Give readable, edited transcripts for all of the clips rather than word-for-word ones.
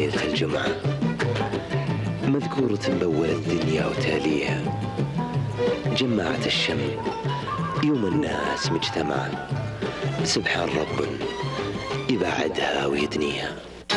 ليلة الجمعة مذكورة بأول الدنيا وتاليها، جمعت الشمل يوم الناس مجتمعة، سبحان رب يبعدها ويدنيها.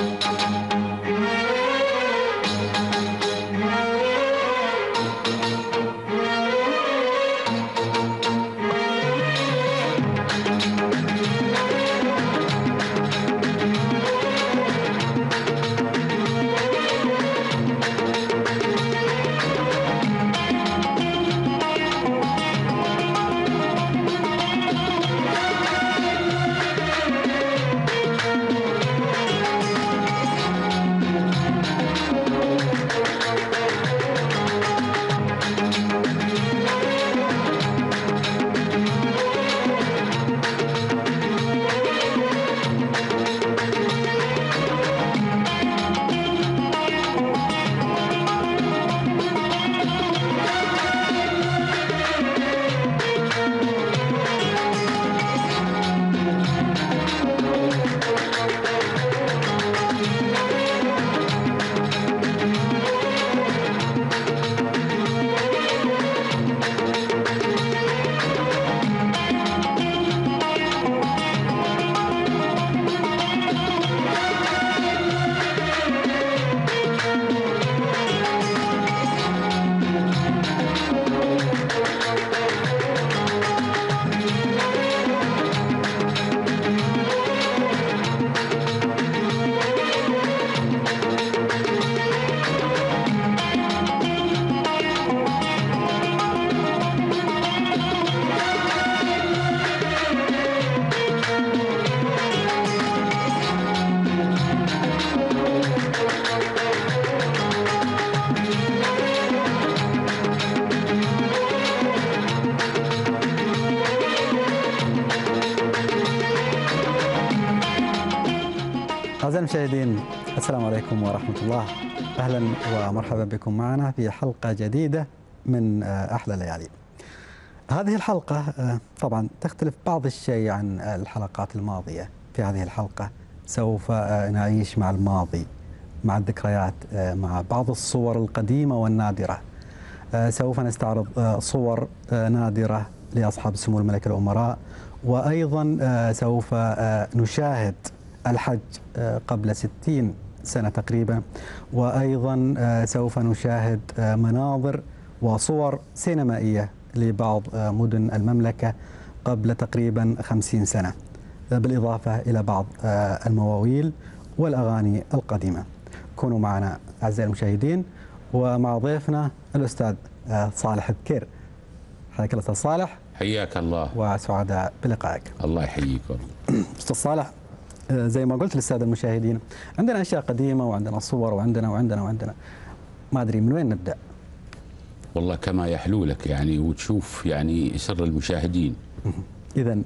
أعزائي المشاهدين، السلام عليكم ورحمة الله. أهلا ومرحبا بكم معنا في حلقة جديدة من أحلى ليالي. هذه الحلقة طبعا تختلف بعض الشيء عن الحلقات الماضية. في هذه الحلقة سوف نعيش مع الماضي، مع الذكريات، مع بعض الصور القديمة والنادرة. سوف نستعرض صور نادرة لأصحاب سمو الملك الأمراء، وأيضا سوف نشاهد الحج قبل 60 سنة تقريبا، وأيضا سوف نشاهد مناظر وصور سينمائية لبعض مدن المملكة قبل تقريبا 50 سنة، بالإضافة إلى بعض المواويل والأغاني القديمة. كونوا معنا أعزائي المشاهدين، ومع ضيفنا الأستاذ صالح الذكير. حياك الله أستاذ صالح. حياك الله وسعداء بلقائك. الله يحييك. أستاذ صالح، زي ما قلت للسادة المشاهدين، عندنا أشياء قديمة وعندنا صور وعندنا ما أدري من وين نبدأ. والله كما يحلو لك يعني، وتشوف يعني سر المشاهدين. إذن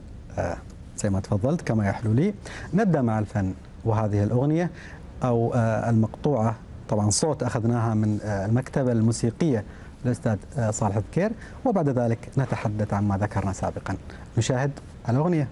زي ما تفضلت كما يحلو لي، نبدأ مع الفن. وهذه الأغنية أو المقطوعة طبعا صوت أخذناها من المكتبة الموسيقية الأستاذ صالح الذكير، وبعد ذلك نتحدث عما ذكرنا سابقا. نشاهد الأغنية.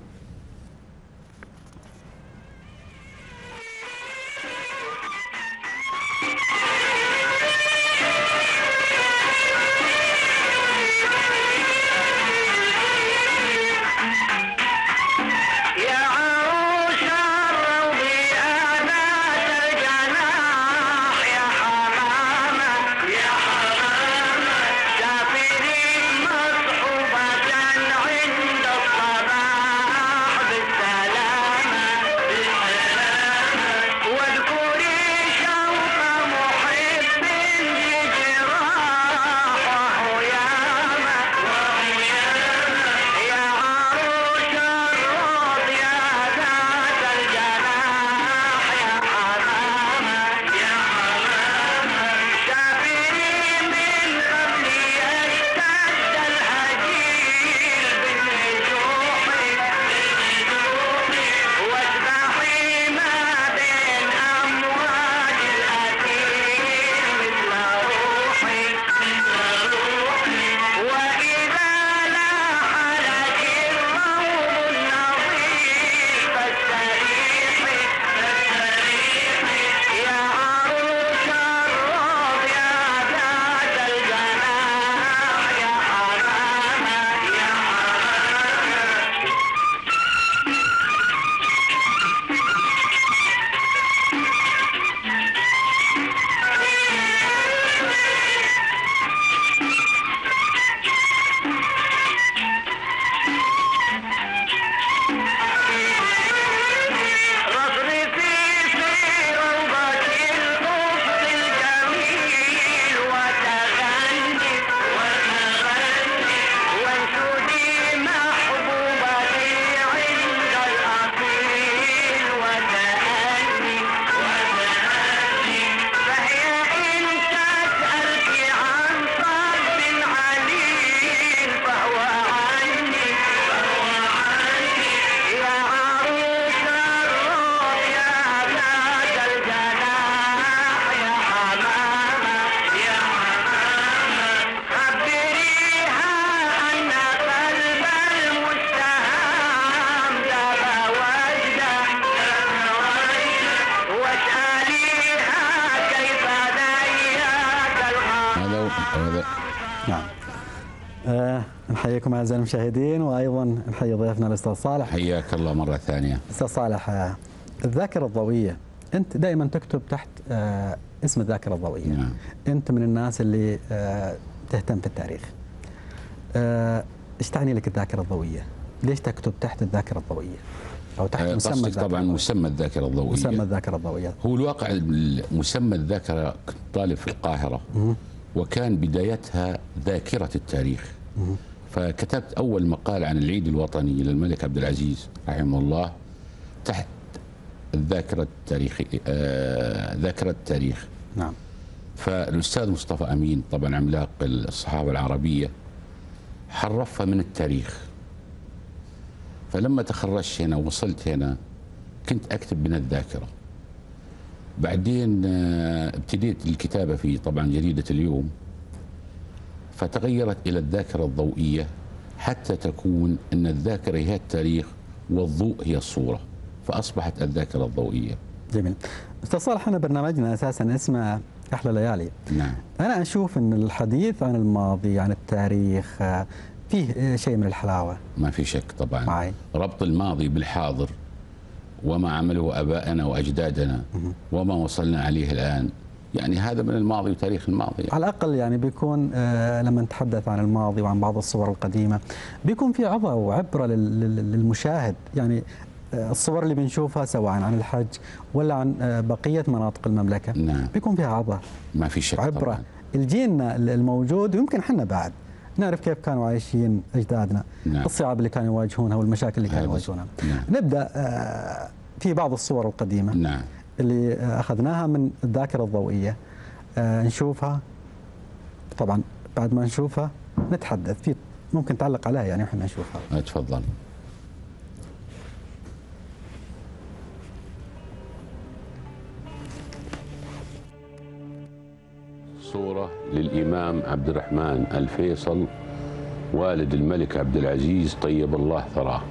عند الصباح حياكم أعزائي المشاهدين، وأيضا نحيي ضيفنا الأستاذ صالح. حياك الله مرة ثانية. أستاذ صالح، الذاكرة الضوئية، أنت دائما تكتب تحت اسم الذاكرة الضوئية. نعم. أنت من الناس اللي تهتم في التاريخ. إيش تعني لك الذاكرة الضوئية؟ ليش تكتب تحت الذاكرة الضوئية؟ أو تحت مسمى الذاكرة طبعا الضوئية؟ مسمى الذاكرة الضوئية. مسمى الذاكرة الضوئية. هو الواقع مسمى الذاكرة، كنت طالب في القاهرة وكان بدايتها ذاكرة التاريخ. فكتبت أول مقال عن العيد الوطني للملك عبد العزيز رحمه الله تحت الذاكرة التاريخية، ذاكرة التاريخ. نعم. فالأستاذ مصطفى أمين طبعا عملاق الصحافة العربية حرفها من التاريخ. فلما تخرجت هنا ووصلت هنا كنت أكتب من الذاكرة. بعدين ابتديت الكتابة في طبعا جريدة اليوم، فتغيرت إلى الذاكرة الضوئية حتى تكون أن الذاكرة هي التاريخ والضوء هي الصورة، فأصبحت الذاكرة الضوئية. جميل. أستاذ صالح، أنا برنامجنا أساسا اسمه أحلى ليالي. نعم. أنا أشوف أن الحديث عن الماضي، عن التاريخ، فيه شيء من الحلاوة. ما في شك طبعا. معي. ربط الماضي بالحاضر وما عمله آبائنا وأجدادنا وما وصلنا عليه الآن، يعني هذا من الماضي وتاريخ الماضي. على الأقل يعني بيكون لما نتحدث عن الماضي وعن بعض الصور القديمة بيكون في عظة وعبرة للمشاهد. يعني الصور اللي بنشوفها سواء عن الحج ولا عن بقية مناطق المملكة، نعم. بيكون فيها عظة، ما في شك عبرة طبعا. الجيلنا الموجود، ويمكن حنا بعد نعرف كيف كانوا عايشين أجدادنا. نعم. الصعاب اللي كانوا يواجهونها والمشاكل اللي كانوا يواجهونها. نعم. نبدأ في بعض الصور القديمة. نعم. اللي أخذناها من الذاكرة الضوئية، نشوفها. طبعا بعد ما نشوفها نتحدث في، ممكن تعلق عليها يعني احنا نشوفها. تفضل. صورة للإمام عبد الرحمن الفيصل والد الملك عبد العزيز طيب الله ثراه.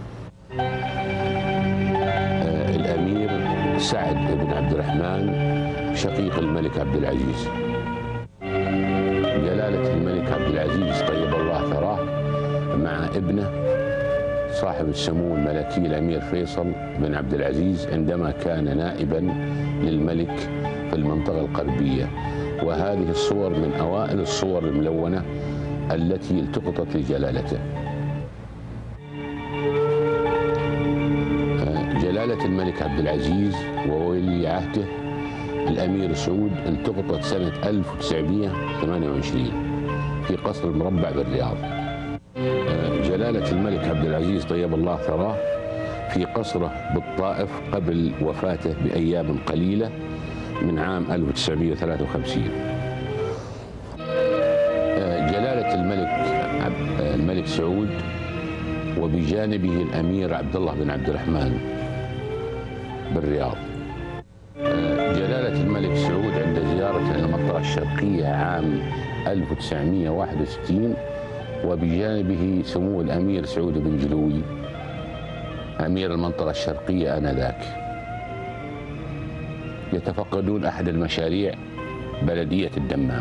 الأمير سعد بن عبد الرحمن شقيق الملك عبد العزيز. جلالة الملك عبد العزيز طيب الله ثراه مع ابنه صاحب السمو الملكي الأمير فيصل بن عبد العزيز عندما كان نائبا للملك في المنطقة الغربية. وهذه الصور من أوائل الصور الملونة التي التقطت لجلالته. جلالة الملك عبد العزيز وولي عهده الأمير سعود التقطت سنة 1928 في قصر المربع بالرياض. جلالة الملك عبد العزيز طيب الله ثراه في قصره بالطائف قبل وفاته بأيام قليلة من عام 1953. جلالة الملك سعود وبجانبه الأمير عبد الله بن عبد الرحمن بالرياض. جلالة الملك سعود عند زيارته المنطقة الشرقية عام 1961 وبجانبه سمو الأمير سعود بن جلوي أمير المنطقة الشرقية آنذاك يتفقدون أحد المشاريع بلدية الدمام.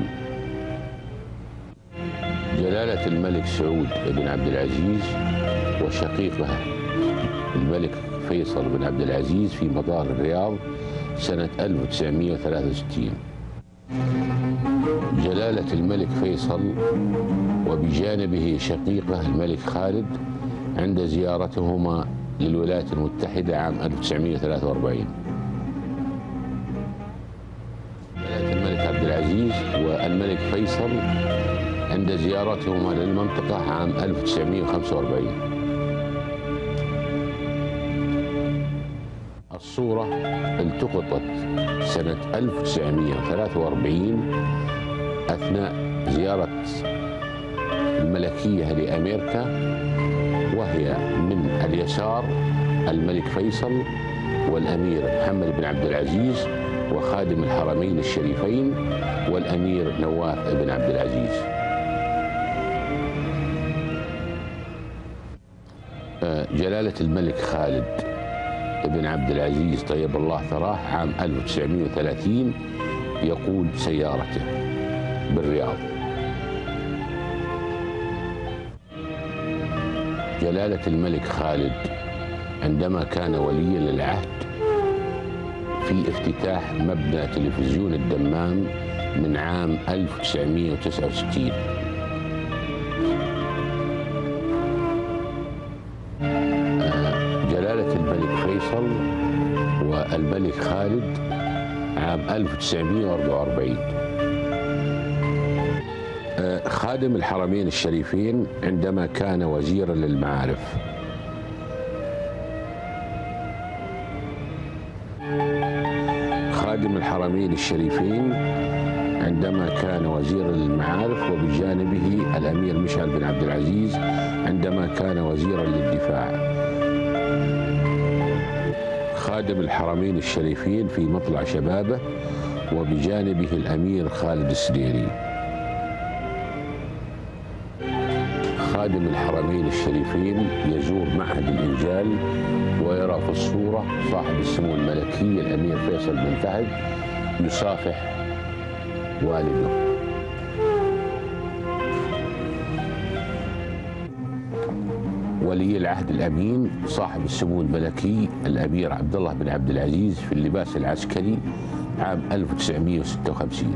جلالة الملك سعود بن عبد العزيز وشقيقه الملك فيصل بن عبد العزيز في مطار الرياض سنة 1963. جلالة الملك فيصل وبجانبه شقيقه الملك خالد عند زيارتهما للولايات المتحدة عام 1943. جلالة الملك عبد العزيز والملك فيصل عند زيارتهما للمنطقة عام 1945. الصورة التقطت سنة 1943 أثناء زيارة الملكية لأمريكا، وهي من اليسار الملك فيصل والأمير محمد بن عبد العزيز وخادم الحرمين الشريفين والأمير نواف بن عبد العزيز. جلالة الملك خالد بن عبد العزيز طيب الله ثراه عام 1930 يقود سيارته بالرياض. جلالة الملك خالد عندما كان وليا للعهد في افتتاح مبنى تلفزيون الدمام من عام 1969. جلالة الملك فيصل والملك خالد عام 1944. خادم الحرمين الشريفين عندما كان وزيرا للمعارف. خادم الحرمين الشريفين عندما كان وزيرا للمعارف، وبجانبه الأمير مشعل بن عبد العزيز عندما كان وزيرا للدفاع. خادم الحرمين الشريفين في مطلع شبابه، وبجانبه الأمير خالد السديري. خادم الحرمين الشريفين يزور معهد الإنجال ويرى في الصورة صاحب السمو الملكي الأمير فيصل بن فهد يصافح والده. ولي العهد الأمين صاحب السمو الملكي الأمير عبد الله بن عبد العزيز في اللباس العسكري عام 1956.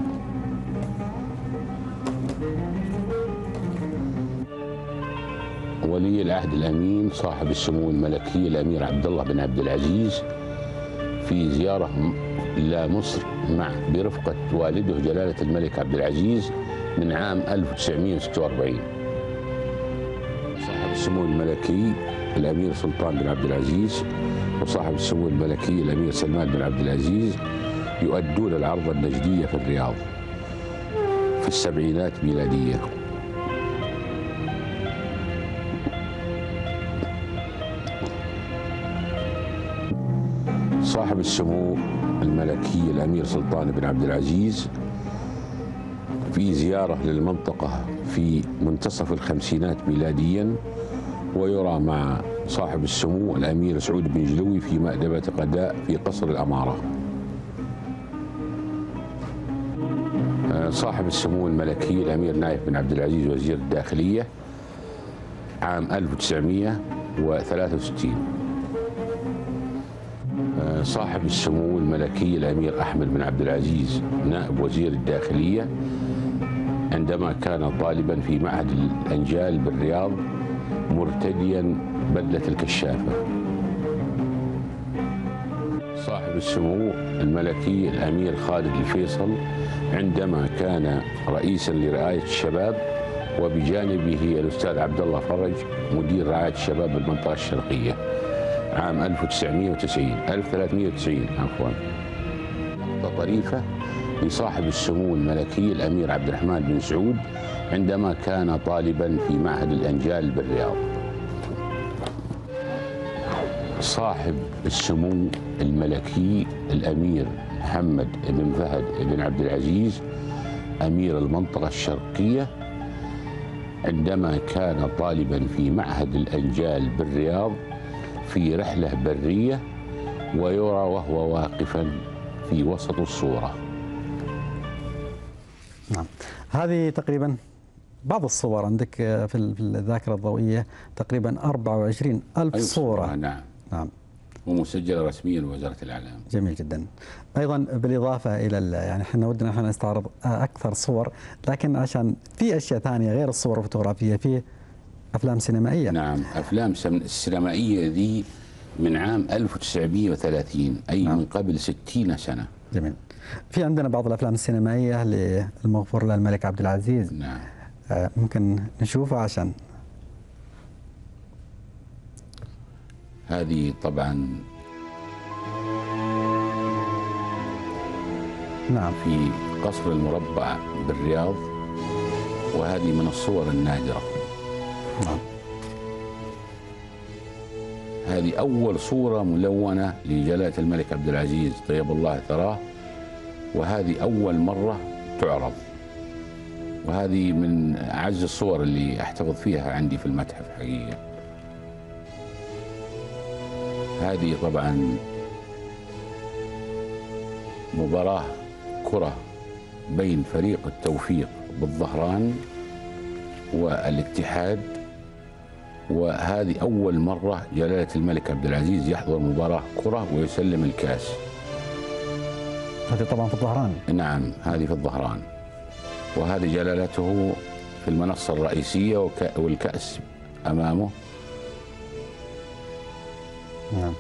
ولي العهد الأمين صاحب السمو الملكي الأمير عبد الله بن عبد العزيز في زيارة إلى مصر برفقة والده جلالة الملك عبد العزيز من عام 1946. صاحب السمو الملكي الأمير سلطان بن عبد العزيز وصاحب السمو الملكي الأمير سلمان بن عبد العزيز يؤدون العرضة النجدية في الرياض في السبعينات ميلادية. صاحب السمو الملكي الأمير سلطان بن عبد العزيز في زيارة للمنطقة في منتصف الخمسينات ميلاديا، ويرى مع صاحب السمو الأمير سعود بن جلوي في مأدبة غداء في قصر الأمارة. صاحب السمو الملكي الأمير نايف بن عبد العزيز وزير الداخلية عام 1963. صاحب السمو الملكي الأمير أحمد بن عبد العزيز نائب وزير الداخلية عندما كان طالبا في معهد الأنجال بالرياض مرتديا بدلة الكشافة. صاحب السمو الملكي الأمير خالد الفيصل عندما كان رئيسا لرعاية الشباب، وبجانبه الأستاذ عبد الله فرج مدير رعاية الشباب بالمنطقة الشرقية عام 1390 عفوا. نقطة طريفة لصاحب السمو الملكي الأمير عبد الرحمن بن سعود عندما كان طالبا في معهد الأنجال بالرياض. صاحب السمو الملكي الأمير محمد بن فهد بن عبد العزيز أمير المنطقة الشرقية عندما كان طالبا في معهد الأنجال بالرياض في رحلة برية، ويرى وهو واقفا في وسط الصورة. نعم، هذه تقريبا بعض الصور عندك في الذاكرة الضوئية، تقريبا 24,000 صورة. نعم نعم، ومسجلة رسميا لوزارة الإعلام. جميل جدا. أيضا بالإضافة إلى يعني احنا ودنا احنا نستعرض أكثر صور، لكن عشان في أشياء ثانية غير الصور الفوتوغرافية، في أفلام سينمائية. نعم، أفلام السينمائية ذي من عام 1930، أي نعم. من قبل 60 سنة. جميل. في عندنا بعض الأفلام السينمائية للمغفور له الملك عبد العزيز. نعم. ممكن نشوفها عشان هذه طبعا نعم في قصر المربع بالرياض، وهذه من الصور النادرة. نعم. هذه أول صورة ملونة لجلالة الملك عبد العزيز طيب الله ثراه، وهذه أول مرة تعرض، وهذه من أعز الصور اللي أحتفظ فيها عندي في المتحف حقيقة. هذه طبعا مباراة كرة بين فريق التوفيق بالظهران والاتحاد، وهذه أول مرة جلالة الملك عبد العزيز يحضر مباراة كرة ويسلم الكاس. هذه طبعا في الظهران. نعم هذه في الظهران، وهذه جلالته في المنصة الرئيسية والكأس أمامه. نعم.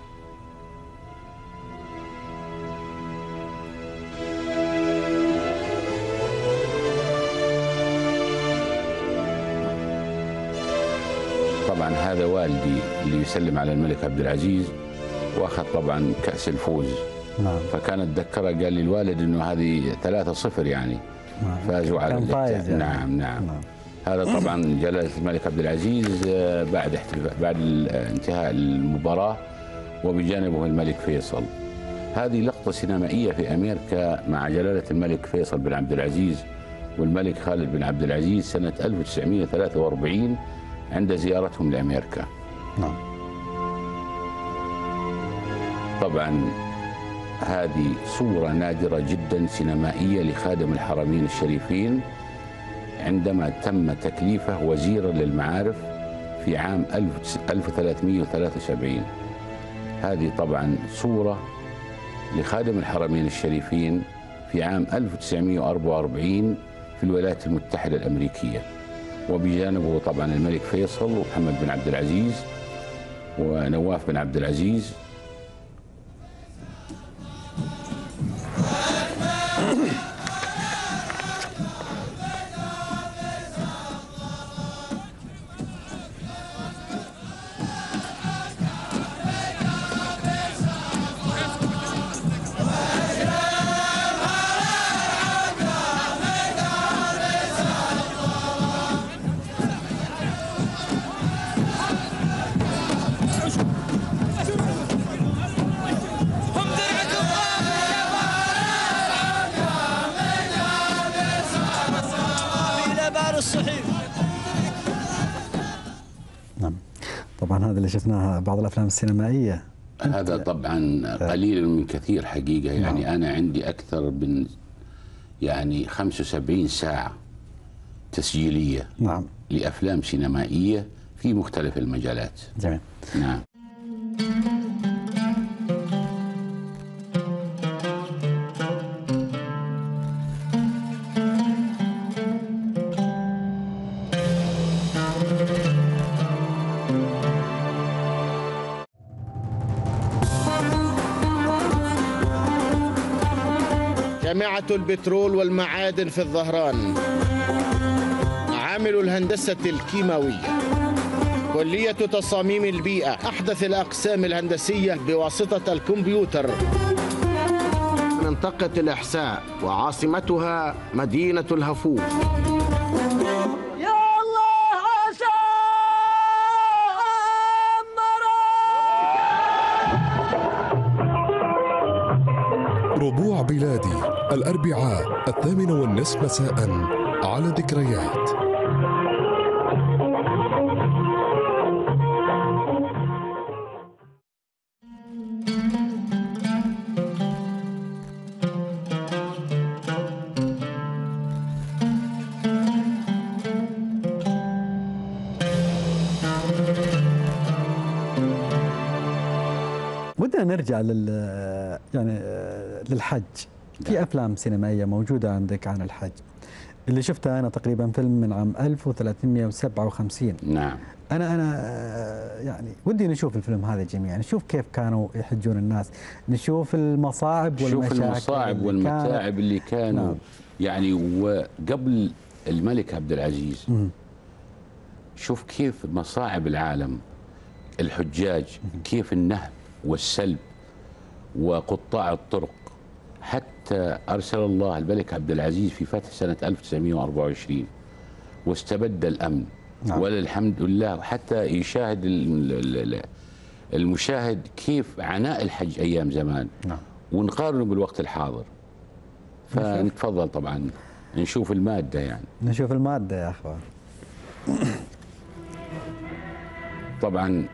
طبعا هذا والدي اللي يسلم على الملك عبد العزيز، واخذ طبعا كأس الفوز. نعم. فكان اتذكره قال لي الوالد انه هذه 3-0 يعني. نعم. فازوا على فايز يعني. نعم. هذا طبعا جلالة الملك عبد العزيز بعد انتهاء المباراة وبجانبه الملك فيصل. هذه لقطة سينمائية في أمريكا مع جلالة الملك فيصل بن عبد العزيز والملك خالد بن عبد العزيز سنة 1943 عند زيارتهم لأمريكا. نعم. طبعا هذه صورة نادرة جدا سينمائية لخادم الحرمين الشريفين عندما تم تكليفه وزيرا للمعارف في عام 1373. هذه طبعا صورة لخادم الحرمين الشريفين في عام 1944 في الولايات المتحدة الأمريكية، وبجانبه طبعا الملك فيصل ومحمد بن عبد العزيز ونواف بن عبد العزيز. نعم. طبعا هذا اللي شفناه بعض الافلام السينمائيه. هذا طبعا قليل من كثير حقيقه يعني. نعم. انا عندي اكثر من يعني 75 ساعه تسجيليه. نعم. لافلام سينمائيه في مختلف المجالات. جميل. نعم. جامعة البترول والمعادن في الظهران، عامل الهندسة الكيماوية، كلية تصاميم البيئة، أحدث الأقسام الهندسية بواسطة الكمبيوتر. منطقة الإحساء وعاصمتها مدينة الهفوف. ربوع بلادي الأربعاء 8:30 مساء على ذكريات. ودنا نرجع للحج. في افلام سينمائيه موجوده عندك عن الحج. اللي شفتها انا تقريبا فيلم من عام 1357. نعم. انا يعني ودي نشوف الفيلم هذا جميعا، نشوف كيف كانوا يحجون الناس، نشوف المصاعب والمشاكل، نشوف المصاعب والمتاعب اللي كانوا. نعم. يعني وقبل الملك عبد العزيز شوف كيف مصاعب العالم، الحجاج، كيف النهب والسلب وقطاع الطرق، حتى أرسل الله الملك عبد العزيز في فتح سنة 1924 واستبد الأمن. نعم. وللحمد لله، حتى يشاهد المشاهد كيف عناء الحج أيام زمان. نعم. ونقارنه بالوقت الحاضر. فنتفضل طبعا نشوف المادة يعني. نشوف المادة يا أخوان. طبعا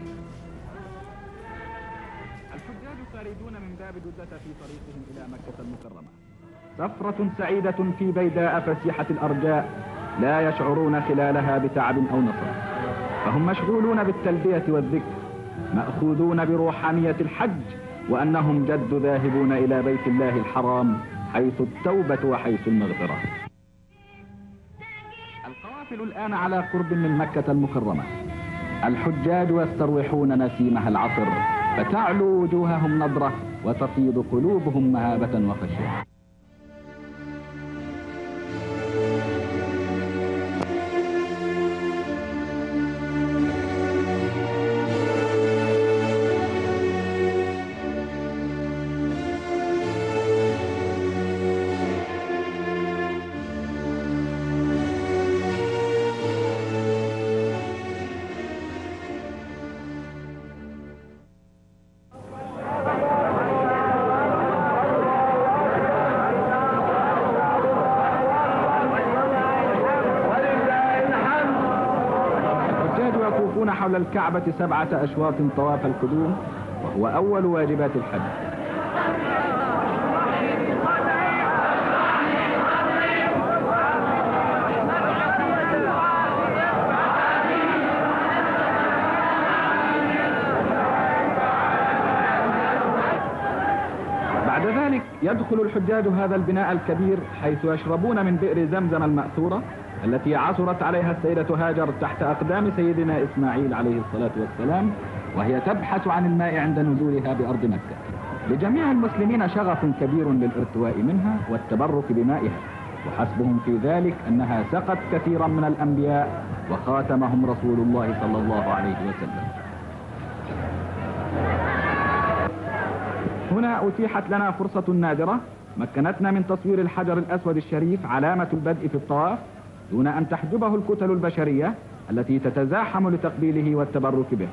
خارجون من باب جدة في طريقهم إلى مكة المكرمة. سفرة سعيدة في بيداء فسيحة الأرجاء لا يشعرون خلالها بتعب أو نصب. فهم مشغولون بالتلبية والذكر، مأخوذون بروحانية الحج، وأنهم جد ذاهبون إلى بيت الله الحرام حيث التوبة وحيث المغفرة. القوافل الآن على قرب من مكة المكرمة، الحجاج يستروحون نسيمها العطر، فتعلو وجوههم نضرة وتفيض قلوبهم مهابة وخشية. يطوفون حول الكعبة 7 أشواط طواف القدوم، وهو أول واجبات الحج. بعد ذلك يدخل الحجاج هذا البناء الكبير حيث يشربون من بئر زمزم المأثورة التي عثرت عليها السيدة هاجر تحت أقدام سيدنا إسماعيل عليه الصلاة والسلام، وهي تبحث عن الماء عند نزولها بأرض مكة. لجميع المسلمين شغف كبير للارتواء منها والتبرك بمائها، وحسبهم في ذلك أنها سقت كثيرا من الأنبياء وخاتمهم رسول الله صلى الله عليه وسلم. هنا أتيحت لنا فرصة نادرة مكنتنا من تصوير الحجر الأسود الشريف علامة البدء في الطواف دون أن تحجبه الكتل البشرية التي تتزاحم لتقبيله والتبرك به.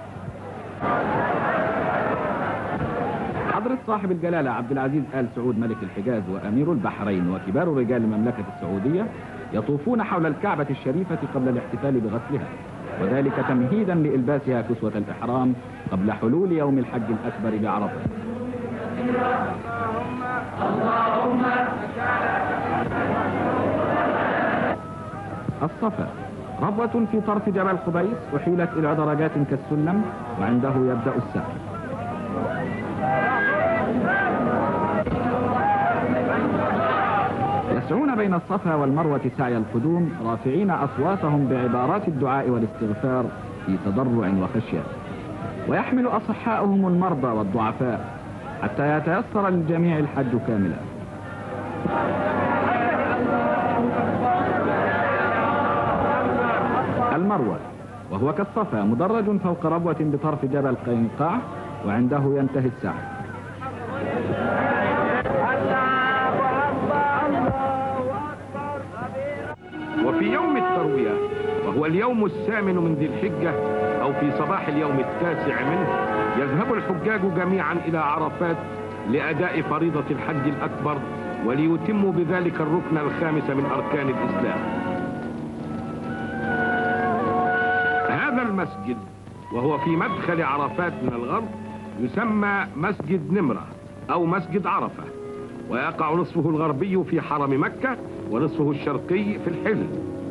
حضرة صاحب الجلالة عبد العزيز آل سعود ملك الحجاز وأمير البحرين وكبار رجال المملكة السعودية يطوفون حول الكعبة الشريفة قبل الاحتفال بغسلها، وذلك تمهيدا لإلباسها كسوة الإحرام قبل حلول يوم الحج الأكبر بعرفة. الصفا ربوة في طرف جبل قبيس أحيلت إلى درجات كالسلم، وعنده يبدأ السعي. يسعون بين الصفا والمروة سعي القدوم رافعين أصواتهم بعبارات الدعاء والاستغفار في تضرع وخشية، ويحمل أصحاؤهم المرضى والضعفاء حتى يتيسر للجميع الحج كاملا. المروة وهو كالصفا مدرج فوق ربوة بطرف جبل قينقاع، وعنده ينتهي السعي. وفي يوم التروية وهو اليوم الثامن من ذي الحجة أو في صباح اليوم التاسع منه، يذهب الحجاج جميعا إلى عرفات لأداء فريضة الحج الأكبر وليتموا بذلك الركن الخامس من أركان الإسلام. هذا المسجد وهو في مدخل عرفات من الغرب يسمى مسجد نمرة أو مسجد عرفة، ويقع نصفه الغربي في حرم مكة ونصفه الشرقي في الحل.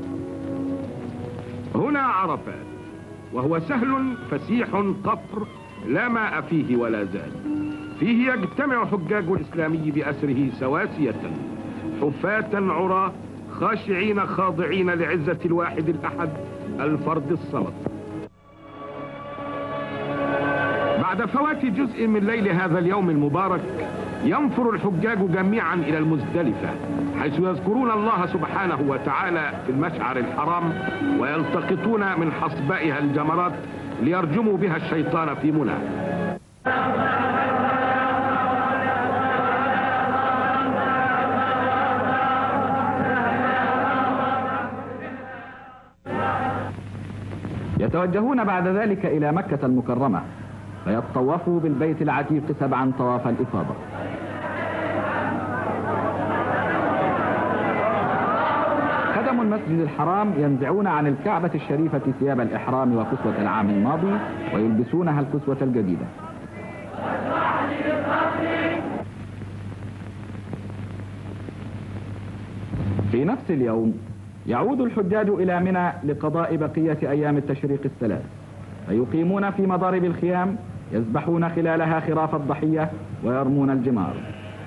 هنا عرفات وهو سهل فسيح قفر لا ماء فيه ولا زاد، فيه يجتمع حجاج الإسلامي بأسره سواسية حفاة عرى خاشعين خاضعين لعزة الواحد الأحد الفرد الصمد. بعد فوات جزء من ليل هذا اليوم المبارك ينفر الحجاج جميعا إلى المزدلفة، حيث يذكرون الله سبحانه وتعالى في المشعر الحرام ويلتقطون من حصبائها الجمرات ليرجموا بها الشيطان في منى. يتوجهون بعد ذلك إلى مكة المكرمة فيطوفوا بالبيت العتيق 7 طواف الإفاضة. خدم المسجد الحرام ينزعون عن الكعبة الشريفة ثياب الإحرام وكسوة العام الماضي ويلبسونها الكسوة الجديدة. في نفس اليوم يعود الحجاج إلى منى لقضاء بقية أيام التشريق الثلاث، فيقيمون في مضارب الخيام، يذبحون خلالها خراف الضحية ويرمون الجمار.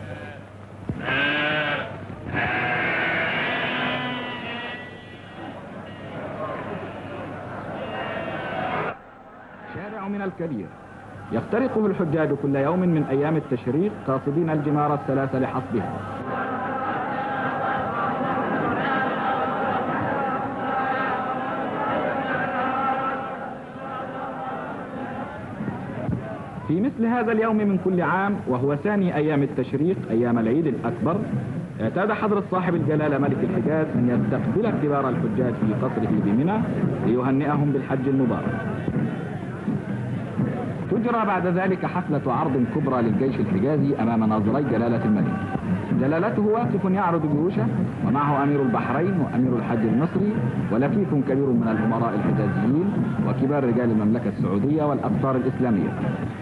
شارع منى الكبير يخترقه الحجاج كل يوم من أيام التشريق قاصدين الجمار الثلاث لحصبها. في مثل هذا اليوم من كل عام، وهو ثاني أيام التشريق أيام العيد الأكبر، اعتاد حضرة صاحب الجلالة ملك الحجاز أن يستقبل كبار الحجاج في قصره بمنى ليهنئهم بالحج المبارك. تجرى بعد ذلك حفلة عرض كبرى للجيش الحجازي أمام ناظري جلالة الملك. جلالته واقف يعرض جيوشه، ومعه أمير البحرين وأمير الحج المصري ولفيف كبير من الأمراء الحجازيين وكبار رجال المملكة السعودية والأقطار الإسلامية.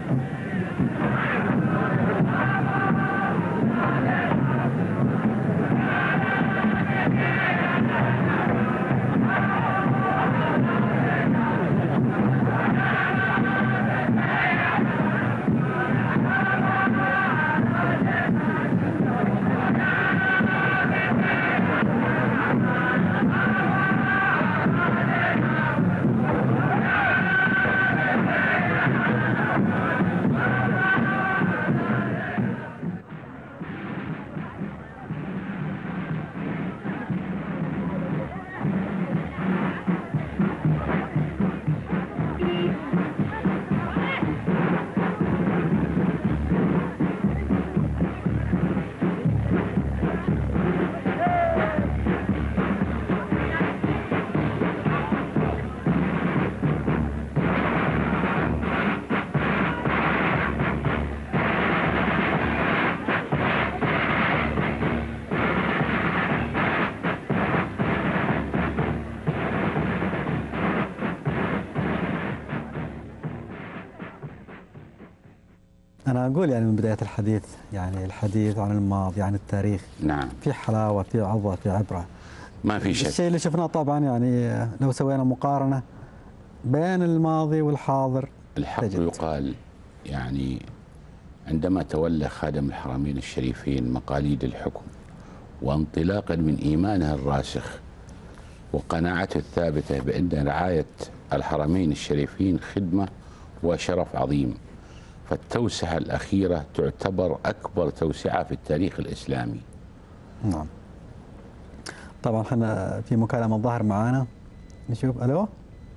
أنا أقول يعني من بداية الحديث، يعني الحديث عن الماضي، عن التاريخ، نعم، في حلاوة، في عظة، في عبرة، ما في شك. الشيء اللي شفناه طبعا يعني لو سوينا مقارنة بين الماضي والحاضر، الحق يقال يعني عندما تولى خادم الحرمين الشريفين مقاليد الحكم، وانطلاقا من إيمانه الراسخ وقناعته الثابتة بأن رعاية الحرمين الشريفين خدمة وشرف عظيم، فالتوسعة الأخيرة تعتبر أكبر توسعة في التاريخ الإسلامي. نعم. طبعا احنا في مكالمة الظاهر معانا، نشوف. ألو.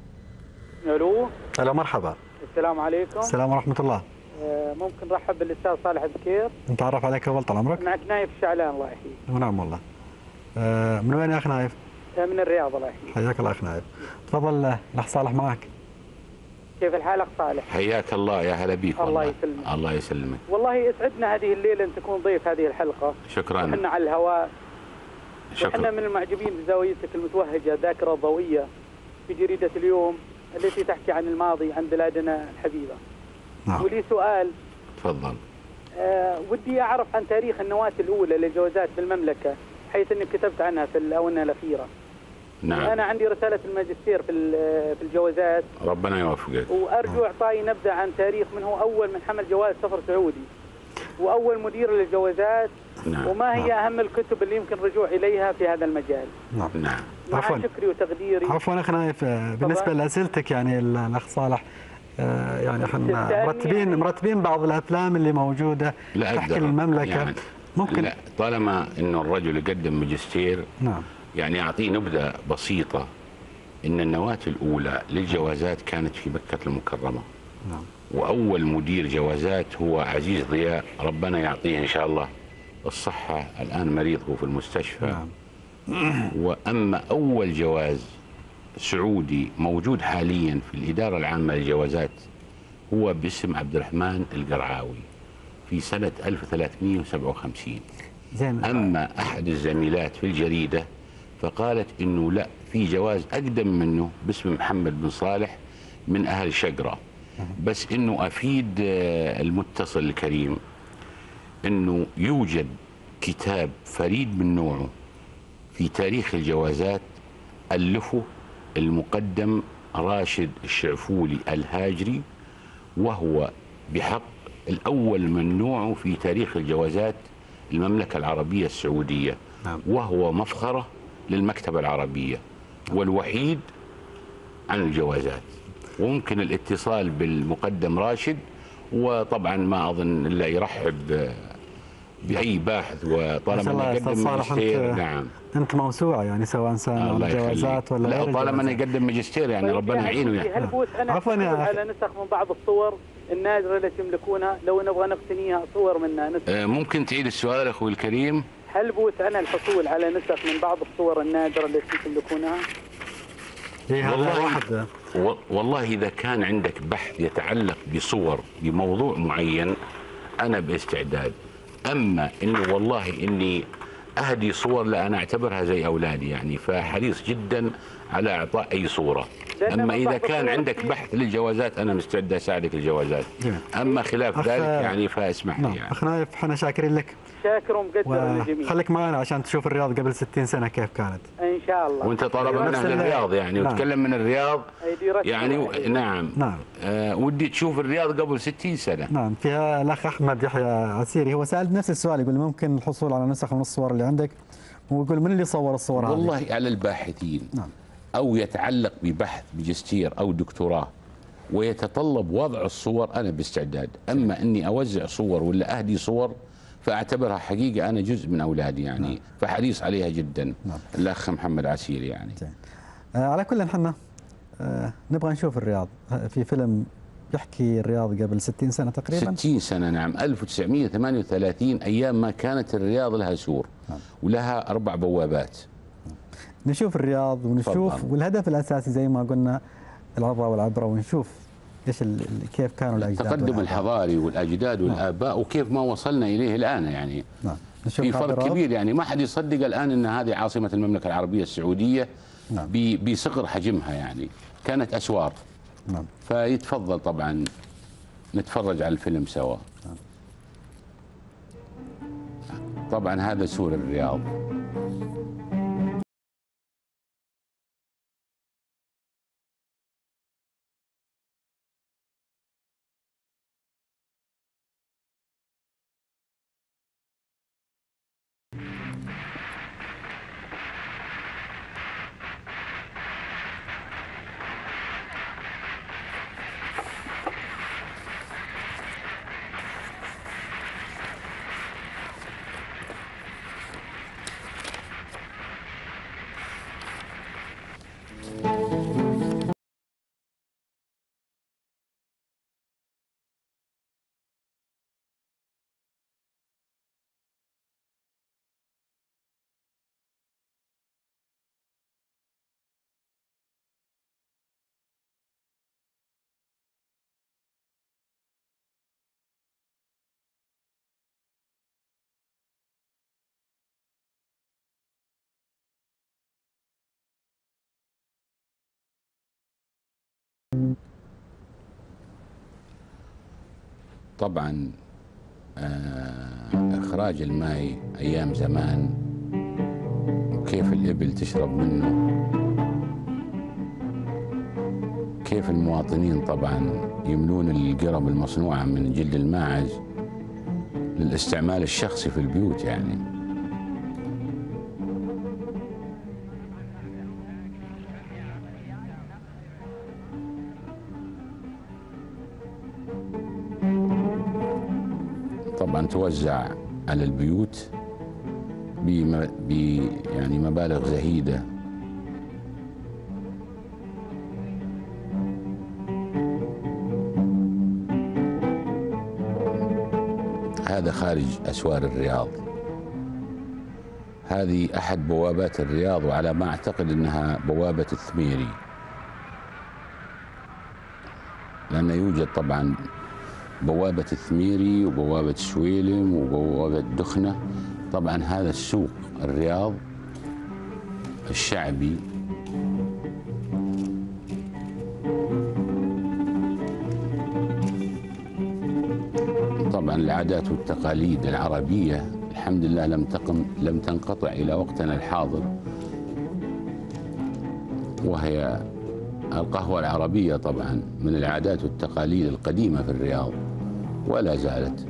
ألو، مرحبا. السلام عليكم. السلام ورحمة الله. ممكن نرحب بالأستاذ صالح بكير؟ نتعرف عليك أول، طال عمرك. معك نايف الشعلان الله يحييك. ونعم والله. من وين يا أخ نايف؟ من الرياض الله يحييك. حياك الله أخ نايف. تفضل الأخ صالح معك. كيف الحال أخ صالح؟ حياك الله، يا هلا بيك. الله يسلمك. الله يسلمك. والله يسعدنا هذه الليلة أن تكون ضيف هذه الحلقة. شكرا. وحنا على الهواء. شكرا. وحنا من المعجبين بزاويتك المتوهجة ذاكرة ضوئية في جريدة اليوم التي تحكي عن الماضي، عن بلادنا الحبيبة. نعم. ولي سؤال. تفضل. ودي أعرف عن تاريخ النواة الأولى للجوازات بالمملكة، حيث أنك كتبت عنها في الآونة الأخيرة. نعم. أنا عندي رسالة الماجستير في الجوازات. ربنا يوفقك. وأرجو إعطائي نبذة عن تاريخ من هو أول من حمل جواز سفر سعودي، وأول مدير للجوازات. نعم. وما هي أهم الكتب اللي يمكن الرجوع إليها في هذا المجال. نعم. نعم. مع شكري وتقديري. عفوا أخ نايف، بالنسبة لأسئلتك يعني الأخ صالح، يعني احنا مرتبين بعض الأفلام اللي موجودة تحكي المملكة يعني. ممكن لا، طالما إنه الرجل يقدم ماجستير، نعم، يعني أعطيه نبذة بسيطة. إن النواة الأولى للجوازات كانت في مكة المكرمة. نعم. وأول مدير جوازات هو عزيز ضياء، ربنا يعطيه إن شاء الله الصحة، الآن مريض هو في المستشفى. نعم. وأما أول جواز سعودي موجود حاليا في الإدارة العامة للجوازات هو باسم عبد الرحمن القرعاوي في سنة 1357. أما أحد الزميلات في الجريدة فقالت إنه لا، في جواز أقدم منه باسم محمد بن صالح من أهل شقرة. بس إنه أفيد المتصل الكريم إنه يوجد كتاب فريد من نوعه في تاريخ الجوازات ألفه المقدم راشد الشعفولي الهاجري، وهو بحق الأول من نوعه في تاريخ الجوازات المملكة العربية السعودية. نعم. وهو مفخرة للمكتبة العربية والوحيد عن الجوازات. وممكن الاتصال بالمقدم راشد، وطبعا ما أظن إلا يرحب بأي باحث وطالما يقدم ماجستير. نعم، أنت موسوعة يعني سواء عن الجوازات ولا لا، غير طالما يقدم ماجستير يعني ربنا يعينه يعني. هل بوس أنا عفوا على نسخ من بعض الصور النادرة التي يملكونها لو نبغى نقتنيها صور منها نسخ؟ ممكن تعيد السؤال أخوي الكريم؟ هل بوس أنا الحصول على نسخ من بعض الصور النادرة التي تملكونها؟ والله إذا كان عندك بحث يتعلق بصور بموضوع معين أنا باستعداد. أما إنه والله إني أهدي صور، لا، أنا أعتبرها زي أولادي يعني، فحريص جدا على إعطاء أي صورة. أما إذا كان عندك بحث للجوازات أنا مستعد أساعدك الجوازات. أما خلاف ذلك يعني فاسمح لي يعني. أخ نايف، احنا شاكرين لك، شاكر ومقدر للجميع. خليك معنا عشان تشوف الرياض قبل 60 سنة كيف كانت إن شاء الله. وأنت طالما من أهل الرياض يعني وتكلم من الرياض يعني. نعم. ودي تشوف الرياض قبل 60 سنة. نعم. فيها الأخ أحمد يحيى عسيري، هو سأل نفس السؤال، يقول ممكن الحصول على نسخ من الصور اللي عندك، ويقول من اللي صور الصور هذه؟ والله على الباحثين. نعم. أو يتعلق ببحث ماجستير أو دكتوراه ويتطلب وضع الصور أنا باستعداد. أما أني أوزع صور ولا أهدي صور فأعتبرها حقيقة أنا جزء من أولادي يعني. نعم. فحريص عليها جدا. نعم. الأخ محمد عسيري يعني. على كل حنا نبغى نشوف الرياض في فيلم يحكي الرياض قبل 60 سنة تقريبا. 60 سنة نعم، 1938 أيام ما كانت الرياض لها سور. نعم. ولها 4 بوابات. نشوف الرياض ونشوف فضل. والهدف الأساسي زي ما قلنا العظة والعبرة، ونشوف ايش كيف كانوا الأجداد، التقدم الحضاري والأجداد والآباء. نعم. وكيف ما وصلنا إليه الآن يعني. نعم. في فرق كبير يعني، ما حد يصدق الآن أن هذه عاصمة المملكة العربية السعودية. نعم. بصغر حجمها يعني، كانت أسوار. نعم. فيتفضل طبعا نتفرج على الفيلم سوا. نعم. طبعا هذا سور الرياض. طبعا إخراج الماء أيام زمان وكيف الإبل تشرب منه، كيف المواطنين طبعا يملون القرب المصنوعة من جلد الماعز للاستعمال الشخصي في البيوت يعني. طبعا توزع على البيوت يعني مبالغ زهيدة. هذا خارج أسوار الرياض. هذه أحد بوابات الرياض، وعلى ما أعتقد أنها بوابة الثميري، لأن يوجد طبعا بوابة الثميري وبوابة سويلم وبوابة دخنة. طبعا هذا السوق الرياض الشعبي طبعا العادات والتقاليد العربية الحمد لله لم تنقطع إلى وقتنا الحاضر. وهي القهوة العربية طبعا من العادات والتقاليد القديمة في الرياض ولا زالت.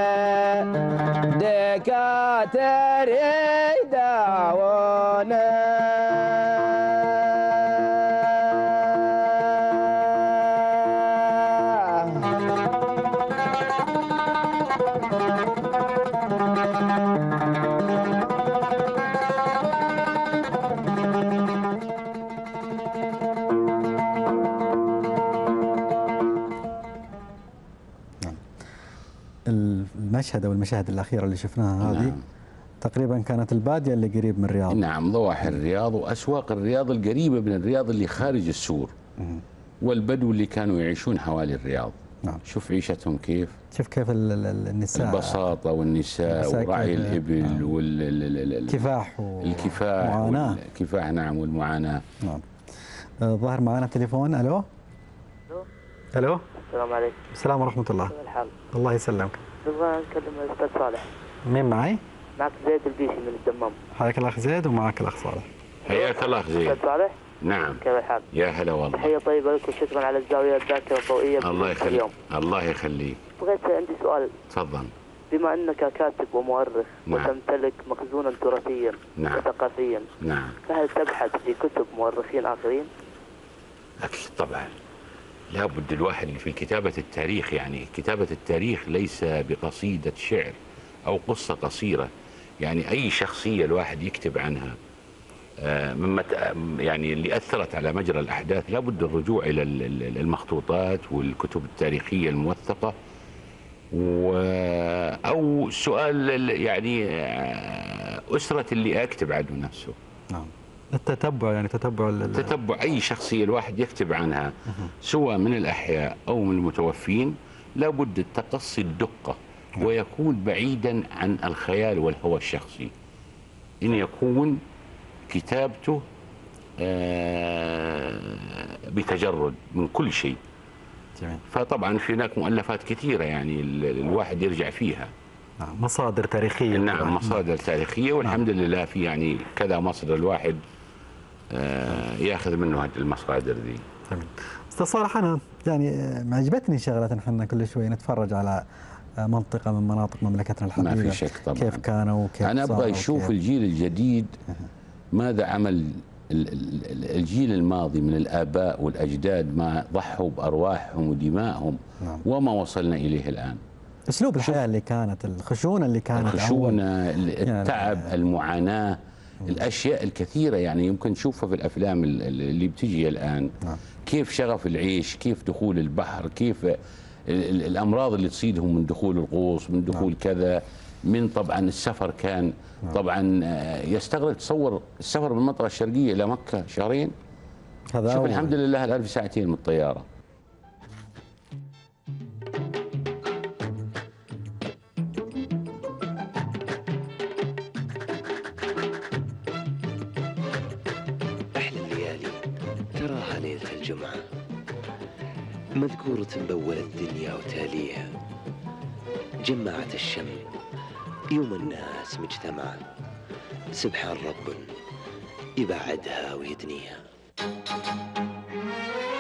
دكاتر يداوونه المشهد أو المشاهد الأخيرة اللي شفناها هذه تقريبا كانت البادية اللي قريب من الرياض. نعم، ضواحي الرياض وأسواق الرياض القريبة من الرياض اللي خارج السور، والبدو اللي كانوا يعيشون حوالي الرياض. نعم. شوف عيشتهم كيف، شوف كيف النساء، البساطة والنساء ورعي الإبل والكفاح والكفاح. نعم، والمعاناة. نعم. ظاهر معنا تليفون. ألو. ألو. السلام عليكم. السلام ورحمة الله. كيف الحال؟ الله يسلمك. نبغى نتكلم مع الأستاذ صالح. مين معي؟ معك زيد البيشي من الدمام. حياك الأخ زيد ومعك الأخ صالح. حياك الله أخ زيد. أستاذ صالح؟ نعم. كيف الحال؟ يا هلا والله. تحية طيبة لك وشكرا على الزاوية الذاكرة الضوئية. الله يخليك. الله يخليك. بغيت عندي سؤال. تفضل. بما أنك كاتب ومؤرخ وتمتلك مخزونا تراثيا وثقافيا، فهل تبحث في كتب مؤرخين آخرين؟ أكيد طبعا. لابد الواحد في كتابة التاريخ، يعني كتابة التاريخ ليس بقصيدة شعر أو قصة قصيرة، يعني أي شخصية الواحد يكتب عنها مما يعني اللي أثرت على مجرى الأحداث، لابد الرجوع إلى المخطوطات والكتب التاريخية الموثقة، أو سؤال يعني أسرة اللي أكتب عنه نفسه. نعم. التتبع، يعني تتبع أي شخصية الواحد يكتب عنها سواء من الأحياء أو من المتوفين، لابد التقصي الدقة، ويكون بعيدا عن الخيال والهوى الشخصي، إن يكون كتابته بتجرد من كل شيء. جميل. فطبعا في هناك مؤلفات كثيرة يعني الواحد يرجع فيها. مصادر تاريخية. نعم، مصادر تاريخية، والحمد لله في يعني كذا مصدر الواحد ياخذ منه هذه المصادر دي. جميل. أستاذ صالح، أنا يعني معجبتني شغلة، احنا كل شوي نتفرج على منطقة من مناطق مملكتنا الحبيبة، ما في شك طبعا. كيف كانوا وكيف أنا أبغى أشوف الجيل الجديد ماذا عمل الجيل الماضي من الآباء والأجداد، ما ضحوا بأرواحهم ودمائهم. نعم. وما وصلنا إليه الآن. أسلوب الحياة اللي كانت، الخشونة اللي كانت، التعب، المعاناة، الأشياء الكثيرة يعني يمكن نشوفها في الأفلام اللي بتجي الآن. كيف شغف العيش، كيف دخول البحر، كيف الأمراض اللي تصيدهم من دخول الغوص، من دخول كذا، من طبعا السفر كان طبعا يستغرق، تصور السفر من المنطقة الشرقية إلى مكة شهرين. شوف الحمد لله الآن في ساعتين من الطيارة. أحلى الليالي تراها ليلة الجمعة، مذكورة بأول الدنيا وتاليها، جمعت الشمل يوم الناس مجتمعة، سبحان رب يبعدها ويدنيها.